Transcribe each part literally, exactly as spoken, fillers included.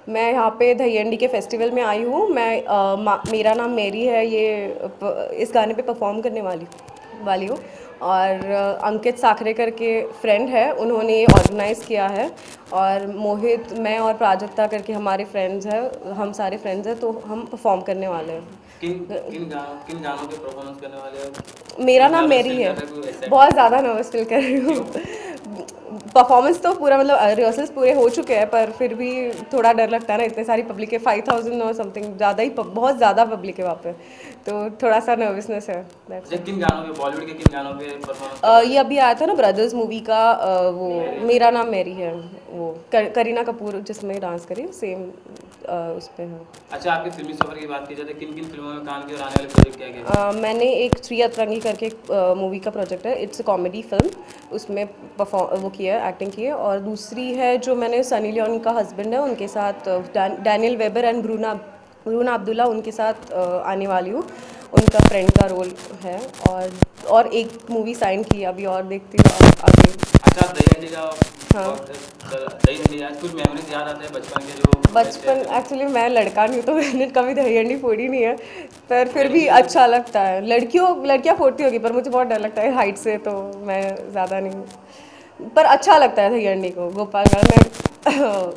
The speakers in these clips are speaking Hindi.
मैं यहाँ पे दहीहंडी के फेस्टिवल में आई हूँ। मैं आ, मेरा नाम मेरी है, ये प, इस गाने पे परफॉर्म करने वाली वाली हूँ। और आ, अंकित साखरेकर के फ्रेंड है, उन्होंने ये ऑर्गेनाइज़ किया है। और मोहित, मैं और प्राजक्ता करके हमारे फ्रेंड्स हैं, हम सारे फ्रेंड्स हैं, तो हम परफॉर्म करने वाले हैं। किन किन गानों किन गानों पे परफॉर्मेंस करने वाले हो? मेरा नाम मेरी है। बहुत ज़्यादा नर्वस फील कर रही हूँ। परफॉर्मेंस तो पूरा मतलब रिहर्सल्स पूरे हो चुके हैं, पर फिर भी थोड़ा डर लगता है ना, इतने सारी पब्लिक है, फाइव थाउजेंड और समथिंग, ज़्यादा ही बहुत ज़्यादा पब्लिक है वहाँ पे, तो थोड़ा सा नर्वसनेस है। किन गानों पे, बॉलीवुड के किन गानों पे परफॉर्मेंस? ये अभी आया था ना ब्रदर्स मूवी का, आ, वो मेरा नाम मेरी है, वो कर, करीना कपूर जिसमें डांस करी, सेम उस पर है। अच्छा, आपके फिल्मी सफर की बात की जाए तो किन किन फिल्मों में काम किया और आने वाले प्रोजेक्ट क्या क्या? मैंने एक थ्री अतरंगी करके मूवी का प्रोजेक्ट है, इट्स अ कॉमेडी फिल्म, उसमें परफॉर्म वो किया है, एक्टिंग की है। और दूसरी है जो मैंने सनी लियोन का हस्बैंड है उनके साथ, Daniel Weber and Bruna Bruna Abdullah, उनके साथ आने वाली हूँ, उनका फ्रेंड का रोल है। और और एक मूवी साइन की अभी, और देखती हूँ आगे। अच्छा, दहीहंडी का, हाँ, दहीहंडी आज कुछ मेमोरीज याद आते हैं बचपन के? जो बचपन, एक्चुअली मैं लड़का नहीं हूँ तो मैंने कभी दहीहंडी फोड़ी नहीं है, पर फिर भी अच्छा लगता है। लड़कियों लड़कियाँ फोड़ती होगी, पर मुझे बहुत डर लगता है हाइट से, तो मैं ज़्यादा नहीं, पर अच्छा लगता है दहीहंडी को। गोपालगढ़ में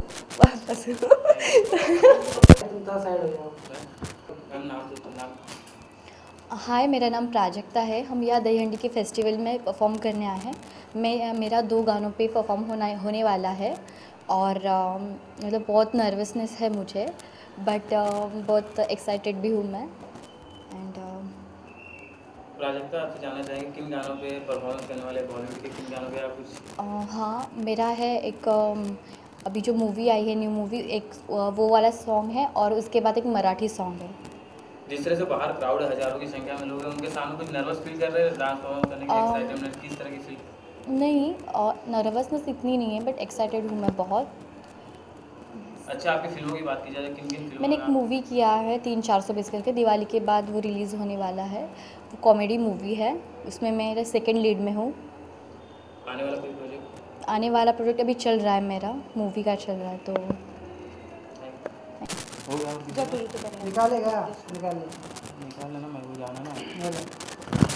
हाय, मेरा नाम प्राजक्ता है। हम यहाँ दहीहंडी के फेस्टिवल में परफॉर्म करने आए हैं। मैं मेरा दो गानों पे परफॉर्म होना होने वाला है, और मतलब बहुत नर्वसनेस है मुझे, बट बहुत एक्साइटेड भी हूँ मैं। एंड प्राजक्ता, आपसे जानना चाहेंगे किन गानों पे परफॉर्मेंस करने वाले, बॉलीवुड के किन गानों पे आप कुछ? हाँ, मेरा है एक, अभी जो मूवी आई है न्यू मूवी, एक वो वाला सॉन्ग है, और उसके बाद एक मराठी सॉन्ग है। जिस तरह से बाहर क्राउड हजारों की संख्या में लोग हैं, उनके सामने कुछ नर्वस फील कर रहे हैं डांस परफॉर्म करने के? एक्साइटमेंट किस तरह की फील? नहीं, और नर्वसनेस इतनी नहीं है, बट एक्साइटेड हूँ मैं बहुत। अच्छा, आपकी फिल्मों की बात की जाए किन किन फिल्मों? मैंने एक मूवी किया है तीन चार सौ बीस करके, दिवाली के बाद वो रिलीज़ होने वाला है। वो कॉमेडी मूवी है, उसमें मैं सेकंड लीड में हूँ। आने वाला कोई प्रोजेक्ट? आने वाला प्रोजेक्ट अभी चल रहा है, मेरा मूवी का चल रहा है, तो निकालेगा निकाल निकाल लेना, मेरे को जाना ना।